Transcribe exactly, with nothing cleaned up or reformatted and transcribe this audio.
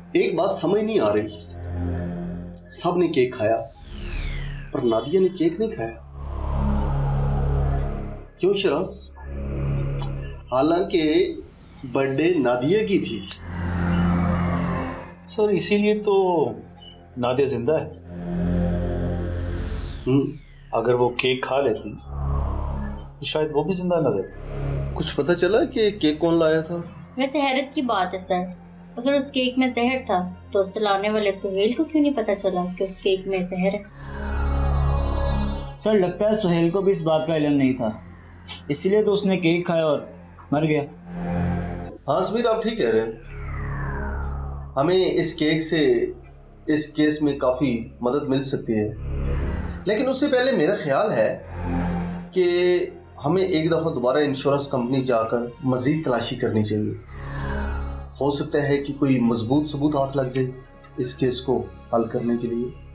एक बात समझ नहीं आ रही, सब ने केक खाया पर नादिया ने केक नहीं खाया, क्यों शराज? हालांकि बर्थडे नादिया की थी। सर इसीलिए तो नादिया जिंदा है। हम्म अगर वो केक खा लेती तो शायद वो भी जिंदा न रहती। कुछ पता चला कि केक कौन लाया था? वैसे हैरत की बात है सर, अगर उस केक में जहर था तो उसे लाने वाले सुहेल को क्यों नहीं पता चला कि उस केक में जहर है? सर लगता है सुहेल को भी इस बात का इल्म नहीं था, इसीलिए तो उसने केक खाया और मर गया। हाँ समीर, आप ठीक कह रहे हैं। हमें इस केक से इस केस में काफ़ी मदद मिल सकती है, लेकिन उससे पहले मेरा ख्याल है कि हमें एक दफ़ा दोबारा इंश्योरेंस कंपनी जाकर मज़ीद तलाशी करनी चाहिए। हो सकता है कि कोई मजबूत सबूत हाथ लग जाए इस केस को हल करने के लिए।